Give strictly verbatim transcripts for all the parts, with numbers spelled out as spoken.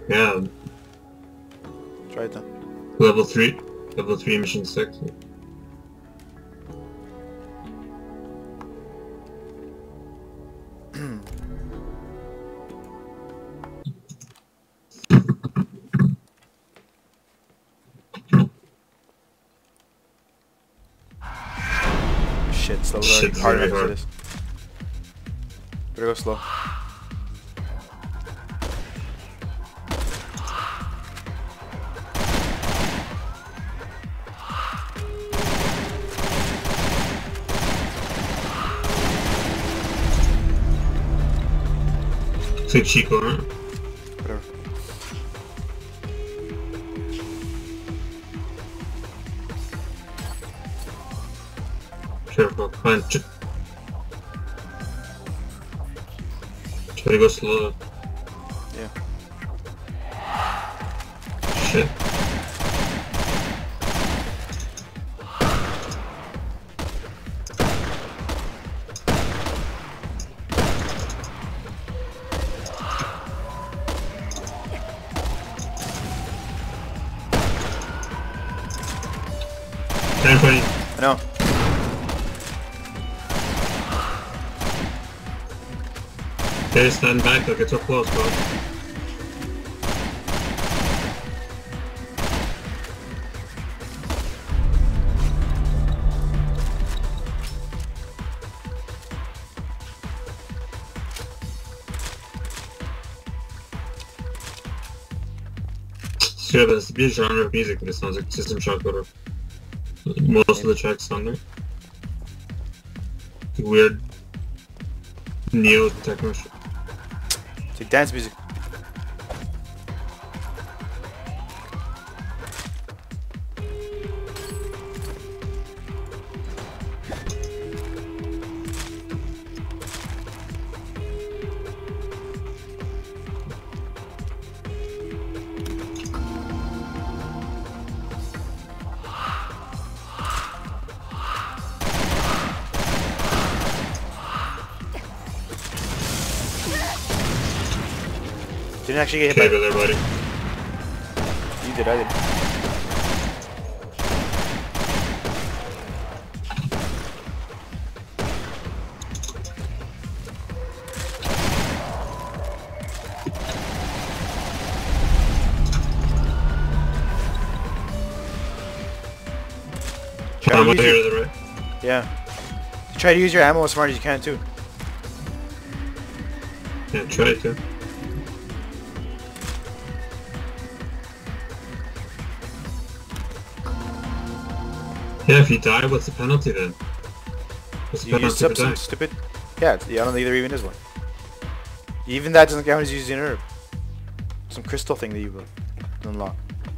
Yeah. Try it then. Level three. Level three mission six. Shit, slow already Shit's harder really after hard. this. Better go slow. Say Chico, huh? Whatever. Careful. Fine. Ch Try to go slow. Yeah. Shit. ten twenty. I know. Okay, stand back, they'll get so close, bro. Yeah, there's be a genre of music that it sounds like System Shock or most of the tracks sound like weird neo techno shit. It's like dance music. Didn't actually get hit Okay, by there, buddy. You did, I did. Try I'm to over use here your, to the right. yeah. Try to use your ammo as smart as you can too. Yeah, try to. Yeah, if you die, what's the penalty then? What's the You use penalty for some dying? stupid. Yeah, it's- I don't think there even is one. Even that doesn't count as using an herb. Some crystal thing that you will unlock.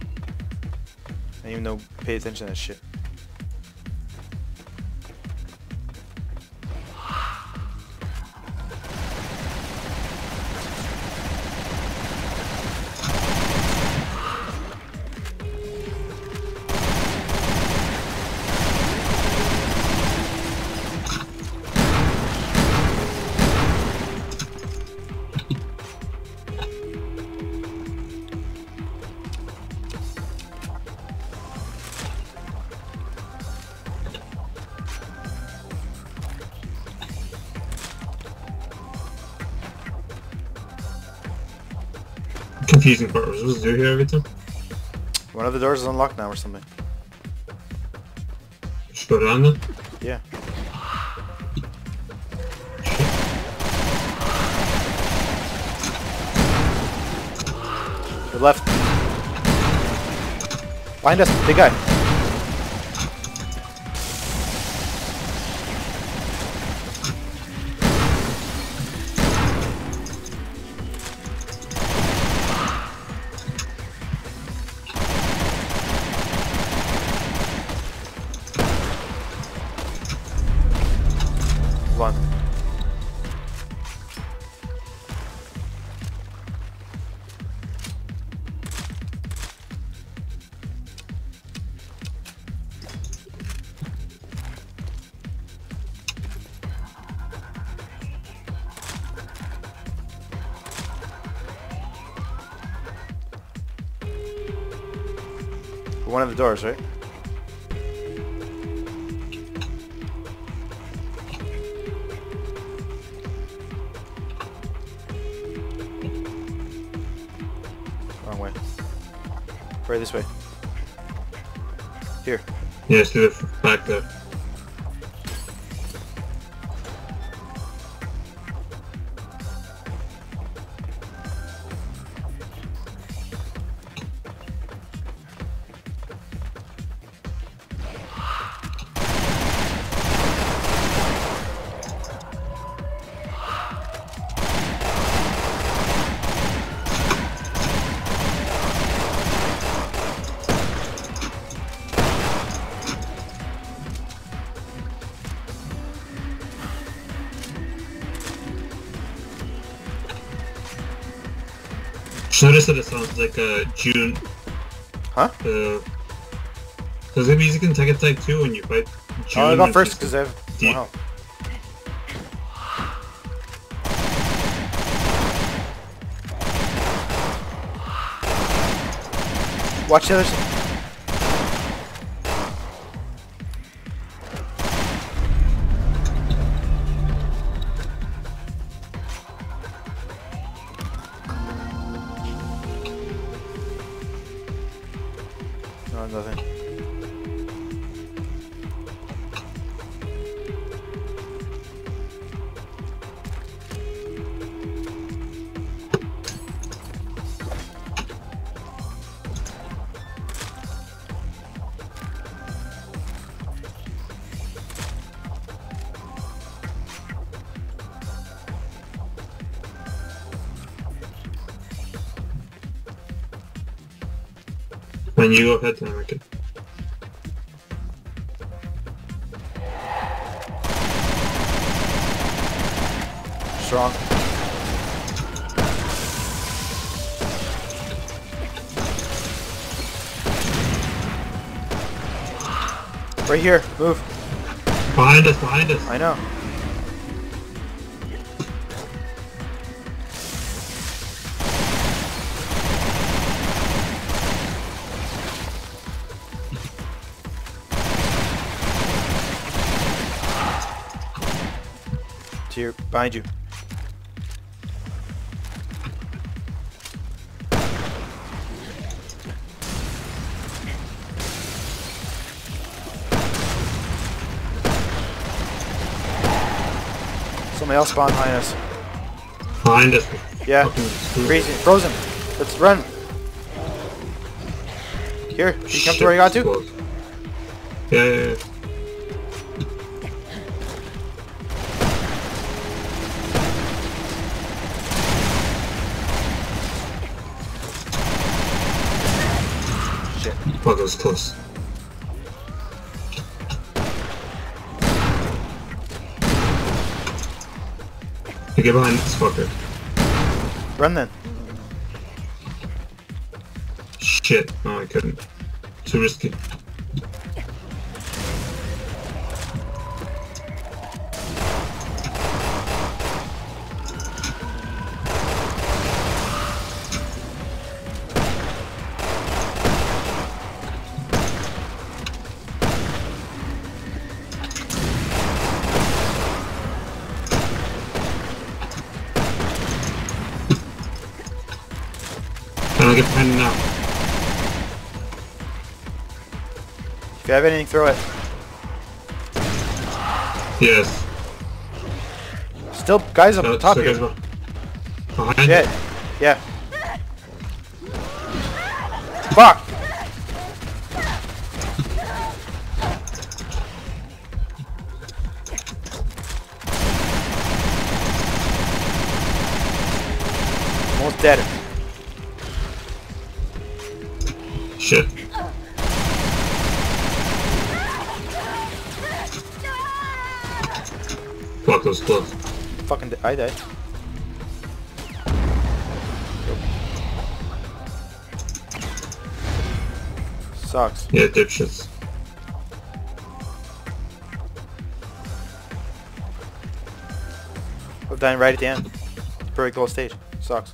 I didn't even know. Pay attention to that shit. Confusing part. Was supposed to do here every time? One of the doors is unlocked now or something. Just go down then? Yeah. To the left. Behind us, big guy. One. One of the doors, right? Wrong way. Right this way. Here. Yeah, see the back there. Notice that it sounds like a uh, June. Huh? Uh, there's gonna be music in Tekken Tag two when you fight June. Oh, I got first because I have deep. more health. Watch the other side. No, nothing. When you go ahead, then I can. Strong. Right here. Move. Behind us, behind us. I know. To your, behind you. Somebody else spawned behind us. Behind us. Yeah. Fucking Crazy. Frozen. Let's run. Here. Can you come to where you got to? Close. Yeah, yeah, yeah. Shit. Fuck, that was close. You get behind this fucker. Run then. Shit. No, I couldn't. Too risky. Can I get behind him now? If you have anything, throw it. Yes. Still guys up No, the top so here. guys behind Shit. you. Yeah. Fuck. Almost dead. Shit. Fuck, that was close. Fucking di I died. Sucks. Yeah, dipshits. We're dying right at the end. Very close stage. Sucks.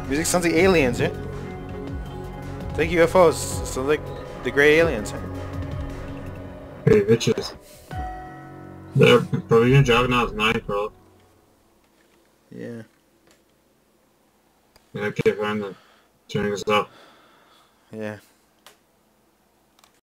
Music sounds like aliens, yeah? Like U F Os. Sounds like the grey aliens. Hey, bitches. They're probably gonna Juggernaut's night, bro. Yeah. Yeah, keep on turning us up. Yeah.